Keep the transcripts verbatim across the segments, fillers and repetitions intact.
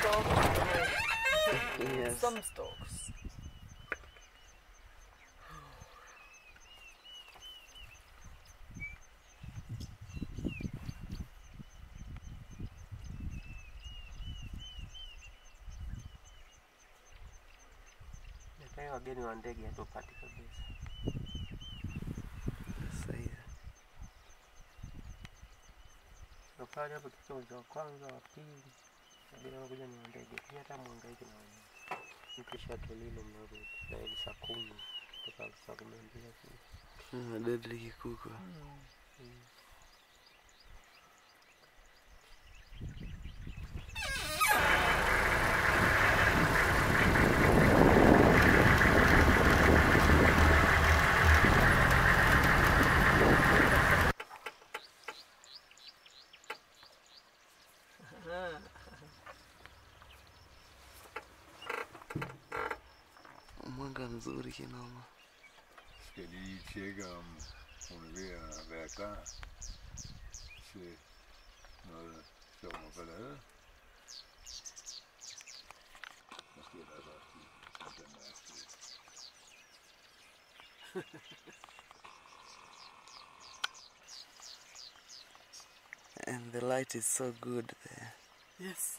storks. Yes. Some storks. Nataka wageni wa ndege hatupati kabisa. Sahihi. Pale hapo tukiwa wa kwanza wa pili bila kuja ni ndege pia hata mwangaiki na wao nikisha tulilo mnarudi na ile saa kumi kutoka saa kumi na mbili Ah, deadly kikuko. Mwanga mzuri kinoma. Skal lige tjekke om hun er ved at være klar til noget sjov og ballade. Måske er der også også den der And the light is so good there. Yes.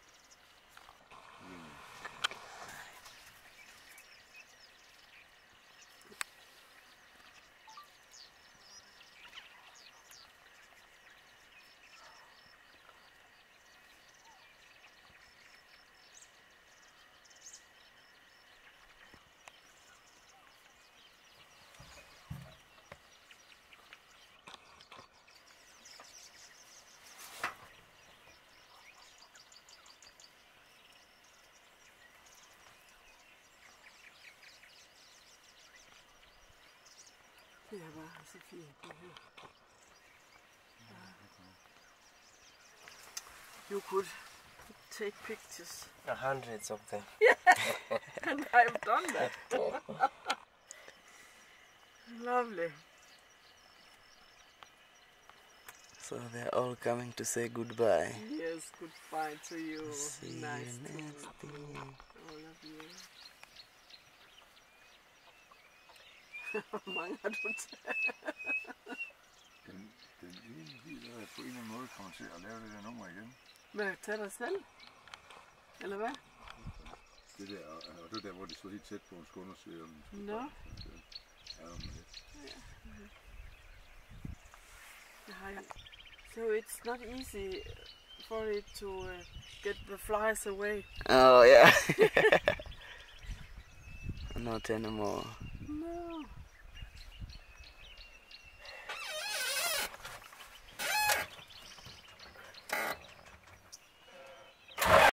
Det er bare så fint det her. You could take pictures. hundreds of them. Yeah, and I've done that. Lovely. So they're all coming to say goodbye. Yes, goodbye to you. See Nice you to next meet time. all of you. Mange har du taget. Den, den ene bil er på en eller anden måde kommer til at lave det der nummer igen. Hvad, tage dig selv? Eller hvad? Det der, og og det var der, hvor det stod helt tæt på en skundersøger. Nå. Ja, om lidt. Yeah. So it's not easy for it to uh, get the flies away. Oh yeah. Not anymore.